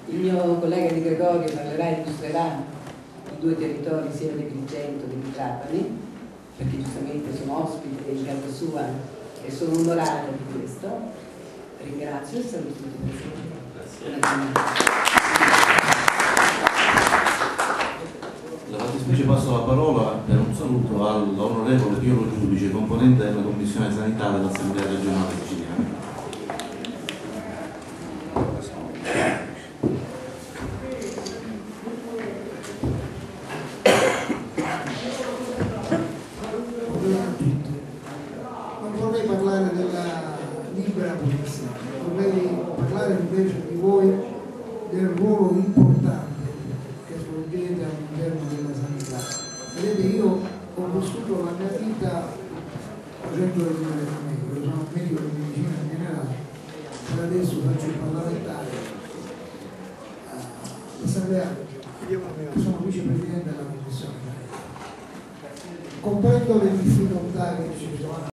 Il mio collega Di Gregorio parlerà e illustrerà i due territori, sia di Agrigento che di Trapani, perché giustamente sono ospite in casa sua e sono onorata di questo. Ringrazio e saluto tutti i presenti. La fattispecie passo la parola per un saluto all'onorevole Piero Giudice, componente della Commissione Sanità dell'Assemblea regionale siciliana. Non vorrei parlare della libera professione, vorrei parlare invece di voi, del ruolo importante che svolgete all'interno della sanità. Vedete, io ho vissuto la mia vita facendo il medico, sono medico di medicina generale, per adesso faccio il parlamentare all'Assemblea, sono vicepresidente della Commissione. Comprendo le difficoltà che ci sono.